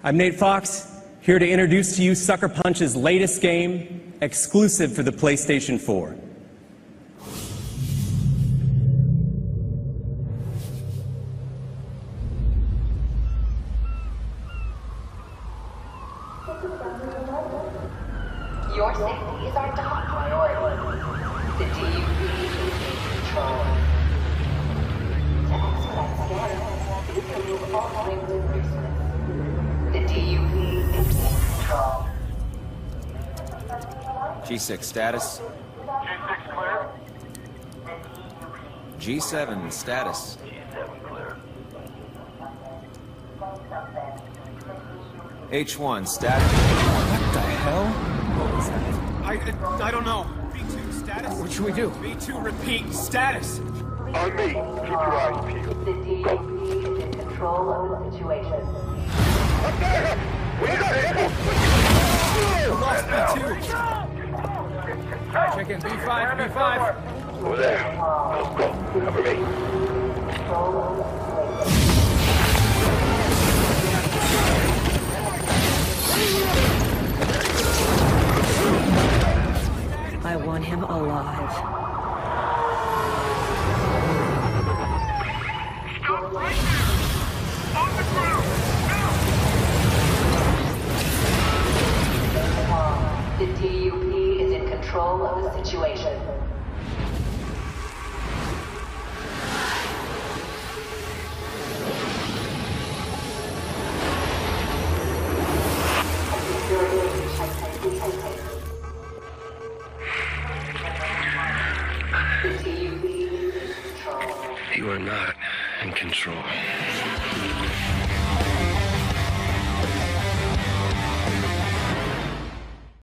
I'm Nate Fox, here to introduce to you Sucker Punch's latest game, exclusive for the PlayStation 4. Your safety is our top priority. The DUP is in control. To expedite scanning, please remove all rings and bracelets. The DUP is in control. G6 status. G6 clear. G7 status. G7 clear. H1 status. What the hell? What was that? I don't know. B2 status? What should we do? B2 repeat status. On me. Keep your eyes peeled. The DUP is in control of the situation. We got hit! Lost B2. Check in B5, B5. Over there. Go. Cover me. Control of the